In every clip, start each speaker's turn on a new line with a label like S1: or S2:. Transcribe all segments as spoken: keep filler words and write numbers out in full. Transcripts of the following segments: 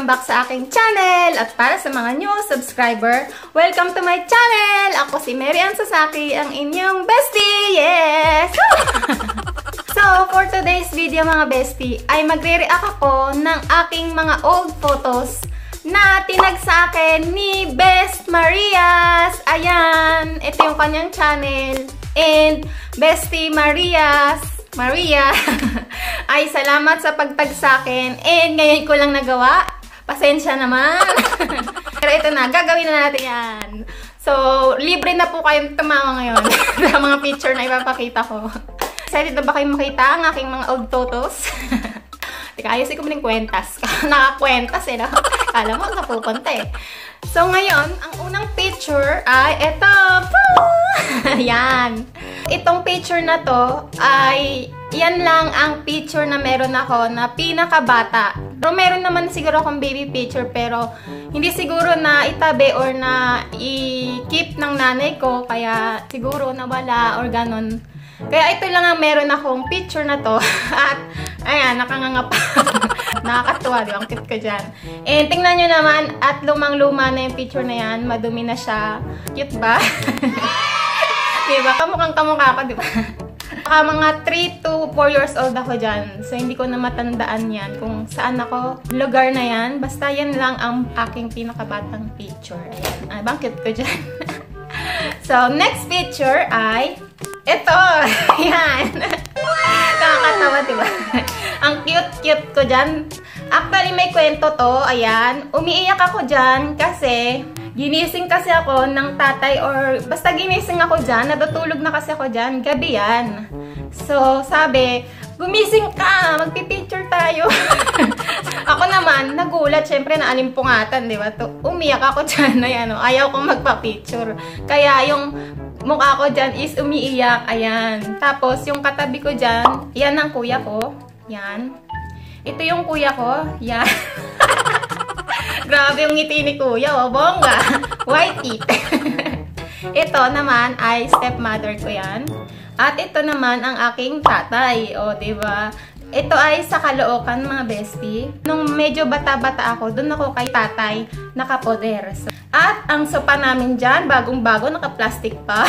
S1: Welcome back sa aking channel! At para sa mga new subscriber, welcome to my channel! Ako si Mary Ann Sasaki, ang inyong bestie! Yes! So, for today's video mga bestie, ay magre-react ako ng aking mga old photos na tinag sa akin ni Best Marias. Ayan, ito yung kanyang channel. And Bestie Marias, Maria, ay salamat sa pagtag sa akin. And ngayon ko lang nagawa. Pasensya naman. Pero ito na, gagawin na natin yan. So, libre na po kayong tumawa ngayon sa mga picture na ipapakita ko. Excited na ba kayong makita ang aking mga old photos? Teka, ayusin ko mo ng kwentas. Nakakwentas eh, no? Kala mo, napupunta eh. So, ngayon, ang unang picture ay ito. Yan. Itong picture na to ay yan lang ang picture na meron ako na pinakabata. Pero meron naman siguro akong baby picture pero hindi siguro na itabi or na i-keep ng nanay ko kaya siguro nawala or ganon. Kaya ito lang ang meron akong picture na to. At ayan, nakangangapa. Nakakatuwa, di ba? Ang cute ko dyan. And tingnan nyo naman at lumang-luma na yung picture na yan. Madumi na siya. Cute ba? Diba? Kamukhang kamukha ko, diba? Baka mga three to four years old ako dyan. So, hindi ko na matandaan yan kung saan ako. Lugar na yan. Basta yan lang ang aking pinakabatang picture. Ayan. Ay, bang cute ko dyan. So, next picture ay ito. Yan. Nakakatawa, diba? Ang cute-cute ko dyan. Actually, may kwento to. Ayan. Umiiyak ako dyan kasi ginising kasi ako ng tatay or basta ginising ako dyan, natutulog na kasi ako dyan, gabi yan. So, sabi, gumising ka, magpipicture tayo. Ako naman, nagulat, syempre naalimpungatan, di ba? Umiyak ako dyan, ayan, ayaw kong magpa-picture. Kaya yung mukha ko dyan is umiiyak, ayan. Tapos, yung katabi ko dyan, yan ang kuya ko, yan. Ito yung kuya ko, yan. Grabe yung ngiti ni kuya, oh, bongga. White teeth. Ito naman ay stepmother ko yan. At ito naman ang aking tatay, oh, diba? Ito ay sa Caloocan, mga bestie. Nung medyo bata-bata ako, dun ako kay tatay nakapoder. So, at ang sopa namin dyan, bagong-bago, naka-plastic pa.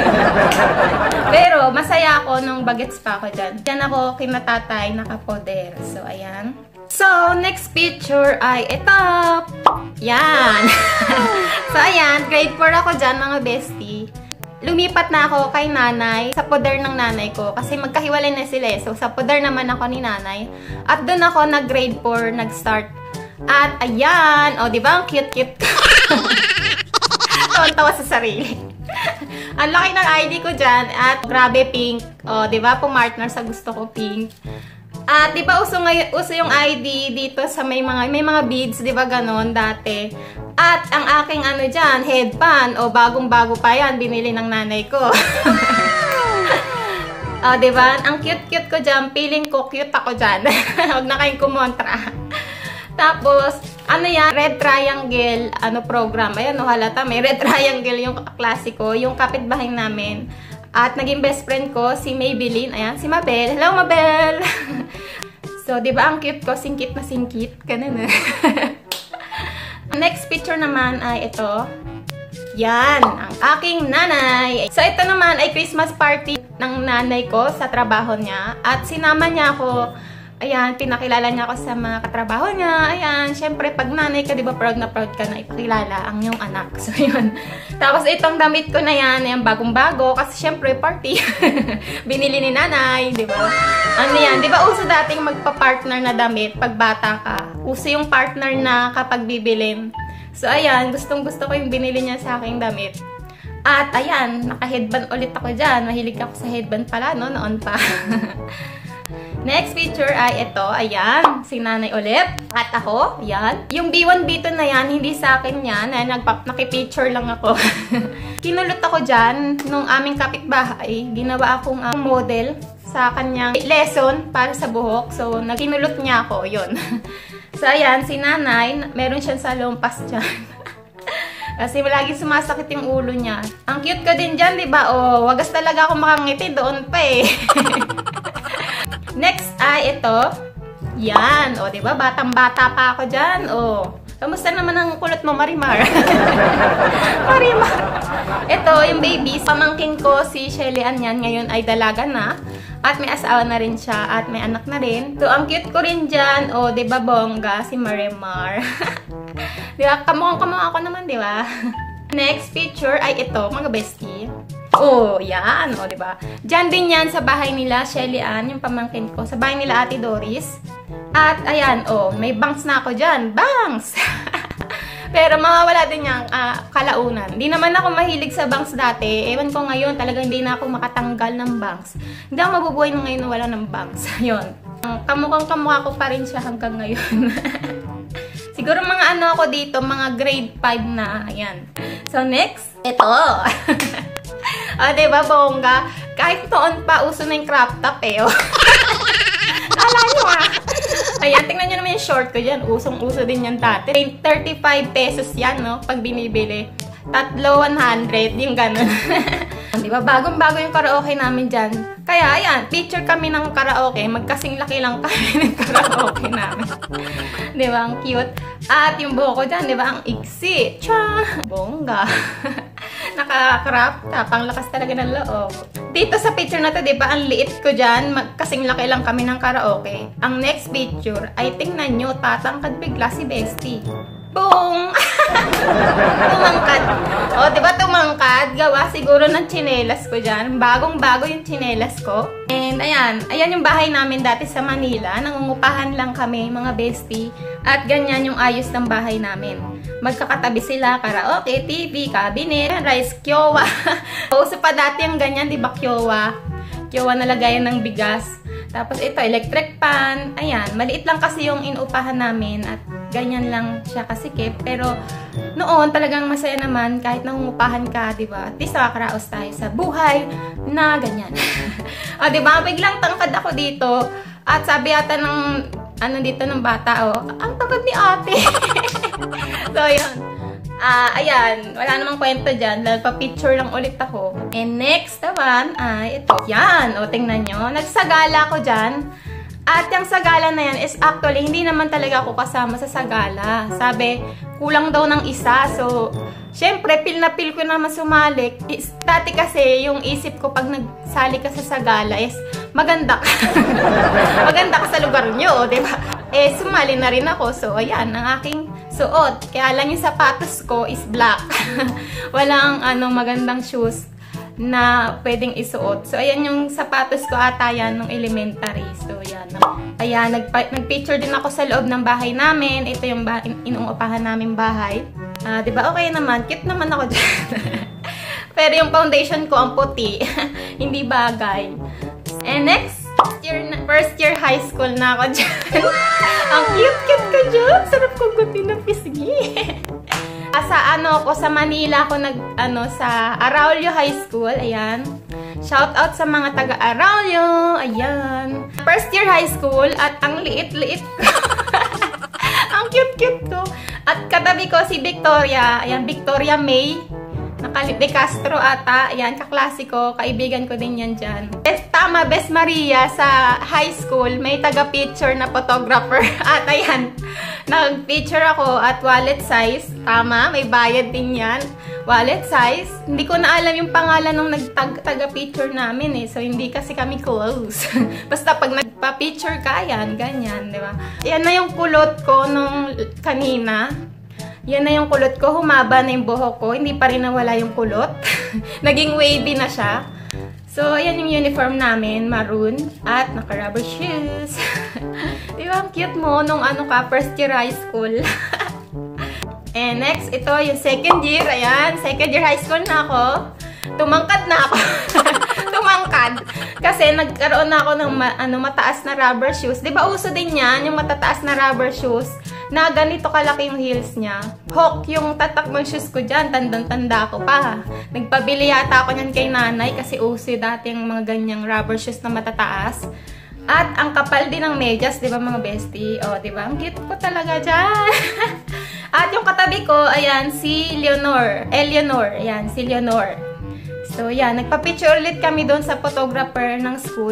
S1: Pero masaya ako nung bagets pa ako dyan. Diyan ako kina tatay nakapoder. So, ayan. So, next picture ay ito. Yan. So, ayan. Grade four ako dyan, mga bestie. Lumipat na ako kay nanay sa poder ng nanay ko. Kasi magkahiwalay na sila eh. So, sa poder naman ako ni nanay. At doon ako nag-grade four, nag-start. At, ayan. O, di ba? Ang cute-cute. Tawa-tawa sa sarili. Ang laki ng I D ko dyan. At, grabe pink. O, di ba? Pumartner sa gusto ko pink. At di ba uso, ngayon, uso yung I D dito sa may mga may mga beads, di ba ganon dati. At ang aking ano diyan, headband o bagong-bago pa yan, binili ng nanay ko. Oh, di ba? Ang cute-cute ko diyan, feeling ko cute ako diyan. Huwag na kayong kumontra. Tapos ano yan, red triangle ano program. Ayan, no, halata may red triangle yung klasiko, yung kapitbahay namin. At naging best friend ko, si Maybelline. Ayan, si Mabel. Hello, Mabel! So, di ba ang cute ko? Singkit na singkit. Ganun eh. Next picture naman ay ito. Yan, ang aking nanay. So, ito naman ay Christmas party ng nanay ko sa trabaho niya. At sinama niya ako. Ayan, pinakilala niya ako sa mga katrabaho niya. Ayan, syempre, pag nanay ka, di ba, proud na proud ka na ipakilala ang iyong anak. So, yun. Tapos, itong damit ko na yan, ayan, bagong-bago. Kasi, syempre, party. Binili ni nanay, di ba? Ano yan, di ba, uso dating magpa-partner na damit pag bata ka. Uso yung partner na kapag bibilin. So, ayan, gustong-gusto ko yung binili niya sa aking damit. At, ayan, naka-headband ulit ako dyan. Mahilig ako sa headband pala, no? Noon pa. Next picture ay ito, ayan, si nanay ulit, at ako, ayan. Yung B one, B two na yan, hindi sa akin yan, na nakipicture lang ako. Kinulot ako dyan, nung aming kapitbahay, ginawa akong uh, model sa kanyang lesson para sa buhok, so nagkinulot niya ako, yun. So ayan, si nanay, meron siyang salumpas dyan. Kasi lagi sumasakit yung ulo niya. Ang cute ko din dyan, di ba? Oh, wagas talaga ako makangiti, doon pa eh. Next ay ito. Yan. O, diba? Batang-bata pa ako dyan. O, kamusta naman ang kulot mo, Marimar? Marimar. Ito, yung babies. Pamangkin ko, si Shelly Ann yan. Ngayon ay dalaga na. At may asawa na rin siya. At may anak na rin. So, ang cute ko rin dyan. O, diba, bongga? Si Marimar. Diba? Kamukhang-kamukha ako naman, diba? Next picture ay ito, mga bestie. Oh, yan. O, diba? Diyan din yan sa bahay nila, Shelly Ann, yung pamangkin ko. Sa bahay nila, Ate Doris. At, ayan, oh, may bangs na ako dyan. Bangs! Pero mawawala din yung uh, kalaunan. Hindi naman ako mahilig sa bangs dati. Ewan ko ngayon, talagang hindi na ako makatanggal ng bangs. Hindi ako mabubuhay nung ngayon na wala ng bangs. Yun. Kamukhang kamukha ko pa rin siya hanggang ngayon. Siguro mga ano ako dito, mga grade five na. Ayan. So, next, ito. O, ah, diba, bongga? Kahit noon pa, uso na yung crop top eh. Oh. Kala nyo ah. Ayan, tingnan nyo naman yung short ko dyan. Usong-uso din yan dati. thirty-five pesos yan, no? Pag binibili. Tatlo, one hundred. Yung ganun. Diba? Bagong-bago yung karaoke namin dyan. Kaya, ayan, picture kami ng karaoke. Magkasing laki lang kami ng karaoke namin. Diba? Ang cute. At yung buhok ko dyan, diba? Ang iksi. Tcha! Bongga. Naka-crop top. Ang lakas talaga ng loob. Dito sa picture na to, diba? Ang liit ko dyan. Magkasing laki lang kami ng karaoke. Ang next picture ay tingnan nyo, tatangkad bigla si Bestie. Boom! Tumangkad. O, diba tumangkad? Gawa siguro ng tsinelas ko dyan. Bagong-bago yung tsinelas ko. And, ayan. Ayan yung bahay namin dati sa Manila. Nangungupahan lang kami, mga bestie. At ganyan yung ayos ng bahay namin. Magkakatabi sila, karaoke, T V, cabinet, rice, kyowa. Uso pa dati yung ganyan, diba, kyowa? Kyowa na lagayan ng bigas. Tapos ito, electric pan. Ayan, maliit lang kasi yung inuupahan namin at ganyan lang siya kasikip. Pero noon talagang masaya naman kahit nangungupahan ka, di ba? At least nakakaraos tayo sa buhay na ganyan. O, di ba? Biglang tangkad ako dito. At sabi yata ng, ano dito ng bata, oh, ang tangkad ni ate. So, yun. Ah, uh, ayan. Wala namang kwento dyan. Nagpa-picture lang ulit ako. And next naman, ay ito. Yan. O, tingnan nyo. Nagsagala ko dyan. At yung sagala na yan is actually, hindi naman talaga ako kasama sa sagala. Sabi, kulang daw ng isa. So, syempre, pil na pil ko naman sumalik. Is, dati kasi, yung isip ko pag nagsali ka sa sagala is, maganda ka. Maganda ka sa lugar nyo, diba? Eh, sumali na rin ako. So, ayan, ang aking suot. Kaya lang yung sapatos ko is black. Walang ano, magandang shoes na pwedeng isuot. So, ayan yung sapatos ko ata yan nung elementary. So, ayan. Ayan, nag-picture din ako sa loob ng bahay namin. Ito yung bahay, inuupahan namin bahay. Uh, diba? Okay naman. Cute naman ako dyan. Pero yung foundation ko ang puti. Hindi bagay. And next, year na, first year high school na ako dyan. Ang cute-cute ko dyan. Sarap ko gutin ng pisgi. Sa ano ako, sa Manila ako nag, ano, sa Araulio High School. Ayan. Shout out sa mga taga Araulio. Ayan. First year high school at ang liit-liit ko. Ang cute-cute ko. At katabi ko si Victoria. Ayan, Victoria May. Nakalip de Castro ata. Ayan, kaklasiko. Kaibigan ko din yan dyan. Best, tama, Best Maria sa high school. May taga-picture na photographer. At ayan, nag-picture ako at wallet size. Tama, may bayad din yan. Wallet size. Hindi ko na alam yung pangalan ng nag-taga-picture namin eh. So, hindi kasi kami close. Basta pag nagpa-picture ka, yan, ganyan, di ba? Yan na yung kulot ko nung kanina. Yan na yung kulot ko. Humaba na yung buhok ko. Hindi pa rin nawala yung kulot. Naging wavy na siya. So, ayan yung uniform namin. Maroon. At naka-rubber shoes. Di ba? Ang cute mo nung ano ka, first year high school. And next, ito yung second year. Ayan, second year high school na ako. Tumangkad na ako. Tumangkad. Kasi nagkaroon na ako ng ma ano, mataas na rubber shoes. Di ba uso din yan, yung matataas na rubber shoes? Na ganito kalaki yung heels niya. Hawk yung tatak ng shoes ko dyan. Tandang-tanda ko pa. Nagpabili yata ako niyan kay nanay kasi uso dati yung mga ganyang rubber shoes na matataas. At ang kapal din ng medyas, di ba mga bestie? O, di ba? Ang cute ko talaga dyan. At yung katabi ko, ayan, si Leonor. Eleanor. Ayan, si Leonor. So, yan. Nagpa-picture ulit kami doon sa photographer ng school.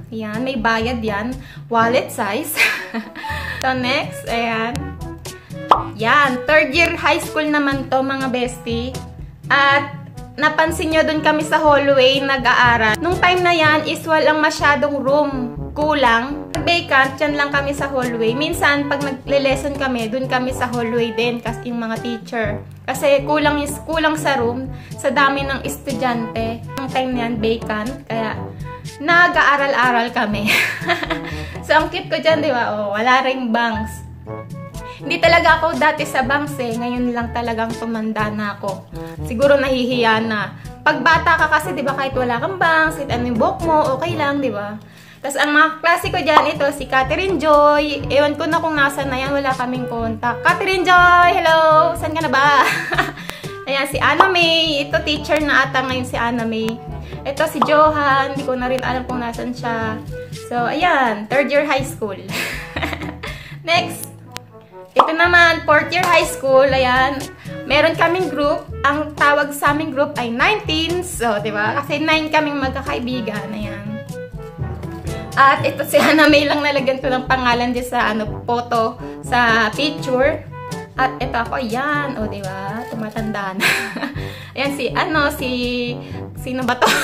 S1: Ayan, may bayad yan. Wallet size. So, next, ayan. Yan, third year high school naman to, mga bestie. At, napansin nyo dun kami sa hallway nag-aaral. Nung time na yan is walang masyadong room. Kulang. Vacant, dyan lang kami sa hallway. Minsan, pag nagle-lesson kami, dun kami sa hallway din kasi yung mga teacher. Kasi kulang, is, kulang sa room sa dami ng estudyante. Nung time na yan, vacant. Kaya, nag-aaral-aral kami. So, ang cute ko dyan, di ba? Oh, wala ring banks. Hindi talaga ako dati sa banks eh. Ngayon lang talagang tumanda na ako. Siguro nahihiya na. Pag bata ka kasi, di ba, kahit wala kang banks, kahit ano yung book mo, okay lang, di ba? Tapos, ang mga klase ko dyan, ito, si Catherine Joy. Ewan ko na kung nasa na yan, wala kaming contact. Catherine Joy, hello! Saan ka na ba? Ayan, si Anna May. Ito, teacher na ata ngayon si Anna May. Ito si Johan, hindi ko na rin alam kung nasan siya. So, ayan, third year high school. Next, ito naman, fourth year high school, ayan. Meron kaming group, ang tawag sa aming group ay nineteen. So, di ba? Kasi nine kaming magkakaibigan, ayan. At ito si Hannah May lang nalagyan ko ng pangalan dyan sa ano, photo, sa picture. At ito ako, ayan, o, di ba? Tumatanda na. Ayan, si, ano, si, sino ba to?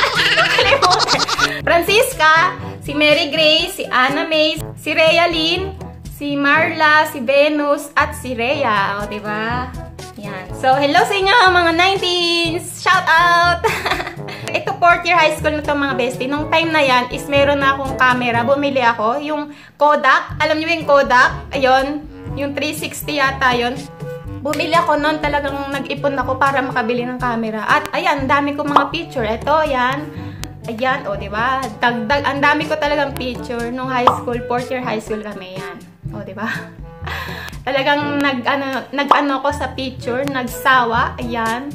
S1: Francisca, si Mary Grace, si Anna May, si Rhea Lynn, si Marla, si Venus, at si Rhea, o, diba? Yan. So, hello sa inyo, mga nineteens! Shout out! Ito, fourth year high school na to, mga bestie. Nung time na yan, is meron na akong camera. Bumili ako, yung Kodak. Alam niyo yung Kodak? Ayun, yung three sixty yata yun. Bumili ako noon, talagang nag-ipon ako para makabili ng camera. At ayan, dami ko mga picture. Ito, ayan. Ayan, o, diba? Dagdag, ang dami ko talagang picture nung high school, fourth year high school kami, yan. O, diba? Talagang nag-ano nag -ano ko sa picture, nagsawa, ayan.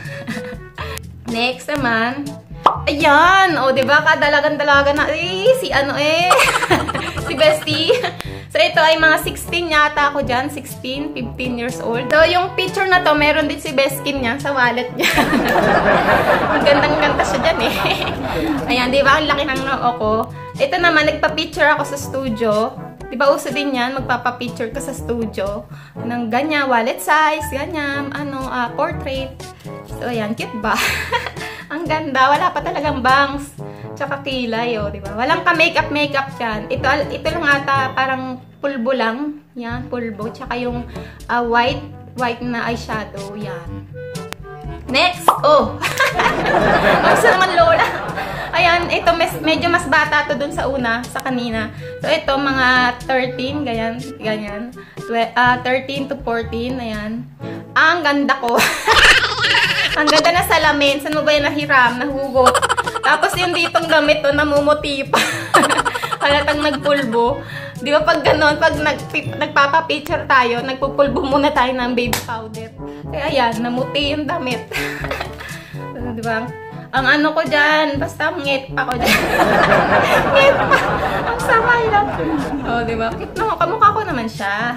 S1: Next naman, ayan, o, diba? Kadalagan-dalaga na, eh, si ano eh, si Bestie. So, ito ay mga sixteen yata ako dyan. sixteen, fifteen years old. So, yung picture na to, meron din si Beskin niya sa wallet niya. Ang gandang-ganda siya dyan eh. Ayan, di ba? Ang laki ng noo ko. Ito naman, nagpa-picture ako sa studio. Di ba, uso din yan? Magpapa-picture ka sa studio. Ng ganyan, wallet size, ganyan, ano, uh, portrait. So, ayan, cute ba? Ang ganda. Wala pa talagang bangs. Tsaka kilay, oh, di ba? Walang ka-makeup-makeup dyan. Ito, ito lang ata, parang pulbo lang. Yan, pulbo. Tsaka yung uh, white, white na eyeshadow. Yan. Next! Oh! Ang naman, Lola. Ayan, ito, mes, medyo mas bata to dun sa una, sa kanina. So, ito, mga thirteen, ganyan, ganyan. Uh, thirteen to fourteen, ayan. Ang ganda ko. Ang ganda na salamin. Saan mo ba yung nahiram? Nahugot. Tapos yung ditong gamit to, namumuti pa. Halatang nagpulbo. Di ba pag ganon, pag nag, nagpapapicture tayo, nagpupulbo muna tayo ng baby powder. Kaya ayan, namuti yung damit. So, di ba? Ang ano ko dyan, basta ngit pa ko dyan. Ngit pa. Ang samay lang. O, di ba? No, kamukha ko naman siya.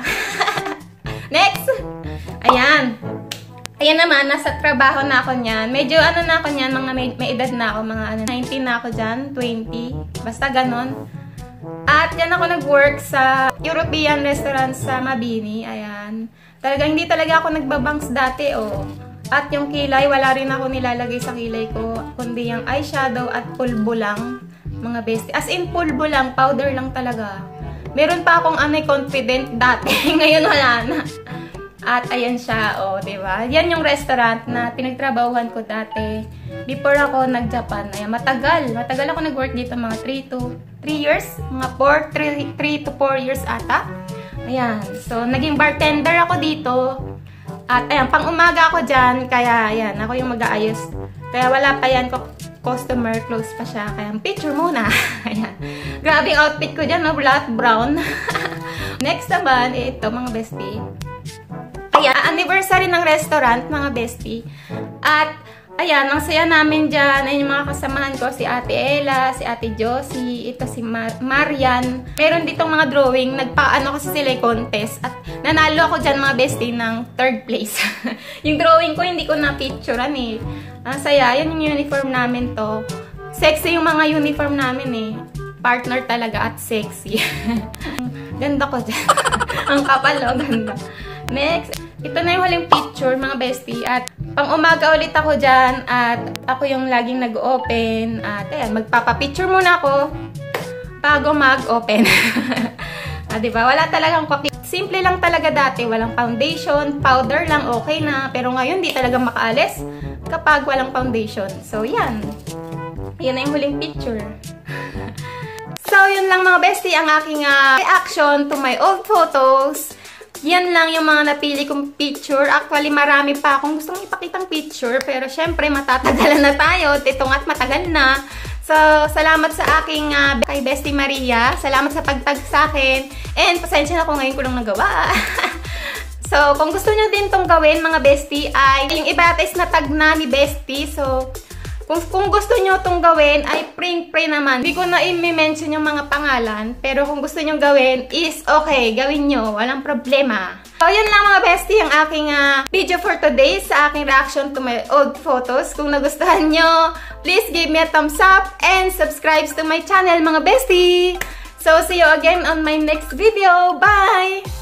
S1: Next! Ayan. Ayan naman, nasa trabaho na ako niyan. Medyo ano na ako niyan, mga may, may edad na ako, mga ano, nineteen na ako dyan, twenty. Basta ganon. At yan ako nag-work sa European restaurant sa Mabini. Ayan. Talaga, hindi talaga ako nagbabangs dati, oh. At yung kilay, wala rin ako nilalagay sa kilay ko. Kundi yung eyeshadow at pulbo lang, mga bestie. As in, pulbo lang, powder lang talaga. Meron pa akong ano, confident dati. Ngayon wala na. At ayan siya, oh, di ba? Yan yung restaurant na pinagtrabahuhan ko dati. Before ako nag-Japan. Ayan, matagal. Matagal ako nag-work dito, mga three to three years. Mga four, three to four years ata. Ayan. So, naging bartender ako dito. At ayan, pang umaga ako dyan. Kaya, ayan, ako yung mag-aayos. Kaya wala pa yan ko. Customer, close pa siya. Kaya, picture muna. Ayan. Grabe yung outfit ko dyan, no? Black, brown. Next naman, eh, ito, mga bestie. Ayan, anniversary ng restaurant, mga bestie. At, ayan, ang saya namin dyan. Ayan yung mga kasamahan ko, si Ate Ella, si Ate Josie, ito si Mar Marian. Meron ditong mga drawing, nagpaano kasi sila contest. At nanalo ako dyan, mga bestie, ng third place. Yung drawing ko, hindi ko na-picturean eh. Ang saya, yan yung uniform namin to. Sexy yung mga uniform namin eh. partner talaga at sexy. Ganda ko dyan. Ang kapal, o, ganda. Next, ito na yung huling picture, mga bestie. At pang umaga ulit ako dyan. At ako yung laging nag-open. At ayan, magpapapicture muna ako bago mag-open. Ah, diba? Wala talagang kwaki. Simple lang talaga dati. Walang foundation. Powder lang, okay na. Pero ngayon, di talaga makaalis kapag walang foundation. So, yan. Yan na yung huling picture. So, yun lang mga bestie, ang aking uh, reaction to my old photos. Yan lang yung mga napili kong picture. Actually, marami pa akong gustong ipakitang picture. Pero syempre, matatagalan na tayo. Itong at matagal na. So, salamat sa aking uh, kay Bestie Maria. Salamat sa pagtag sa akin. And pasensya na kung ngayon ko lang nagawa. So, kung gusto nyo din itong gawin, mga bestie, ay yung ibatis na tag na ni Bestie. So, kung, kung gusto nyo itong gawin, ay pring-pray naman. Hindi ko na i-mention yung mga pangalan. Pero kung gusto nyo gawin, is okay. Gawin nyo. Walang problema. So, yun lang mga bestie, ang aking uh, video for today sa aking reaction to my old photos. Kung nagustuhan nyo, please give me a thumbs up and subscribe to my channel, mga bestie. So, see you again on my next video. Bye!